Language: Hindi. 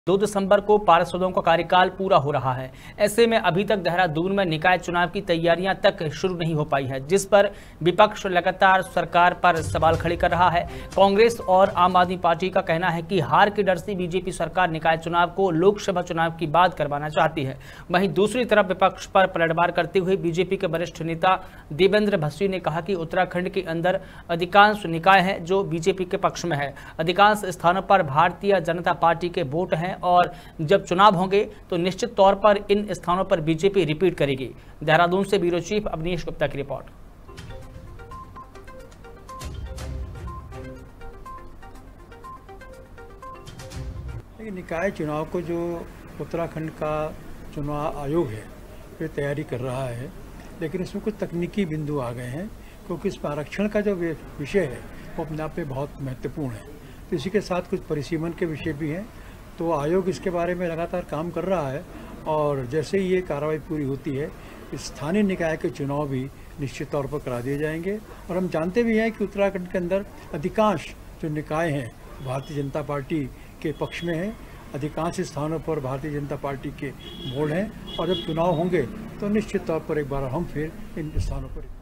2 दिसंबर को पार्षदों का कार्यकाल पूरा हो रहा है। ऐसे में अभी तक देहरादून में निकाय चुनाव की तैयारियां तक शुरू नहीं हो पाई है, जिस पर विपक्ष लगातार सरकार पर सवाल खड़े कर रहा है। कांग्रेस और आम आदमी पार्टी का कहना है कि हार के डर से बीजेपी सरकार निकाय चुनाव को लोकसभा चुनाव की बाद करवाना चाहती है। वहीं दूसरी तरफ विपक्ष पर पलटवार करते हुए बीजेपी के वरिष्ठ नेता देवेंद्र भस्सी ने कहा कि उत्तराखंड के अंदर अधिकांश निकाय हैं जो बीजेपी के पक्ष में है। अधिकांश स्थानों पर भारतीय जनता पार्टी के वोट हैं और जब चुनाव होंगे तो निश्चित तौर पर इन स्थानों पर बीजेपी रिपीट करेगी। देहरादून से ब्यूरो चीफ अवनीश गुप्ता की रिपोर्ट। निकाय चुनाव को जो उत्तराखंड का चुनाव आयोग है ये तैयारी कर रहा है, लेकिन इसमें कुछ तकनीकी बिंदु आ गए हैं, क्योंकि इसमें आरक्षण का जो विषय है वो अपने आप में बहुत महत्वपूर्ण है। तो इसी के साथ कुछ परिसीमन के विषय भी हैं, तो आयोग इसके बारे में लगातार काम कर रहा है और जैसे ही ये कार्रवाई पूरी होती है स्थानीय निकाय के चुनाव भी निश्चित तौर पर करा दिए जाएंगे। और हम जानते भी हैं कि उत्तराखंड के अंदर अधिकांश जो निकाय हैं भारतीय जनता पार्टी के पक्ष में हैं, अधिकांश स्थानों पर भारतीय जनता पार्टी के वोट हैं और जब चुनाव होंगे तो निश्चित तौर पर एक बार हम फिर इन स्थानों पर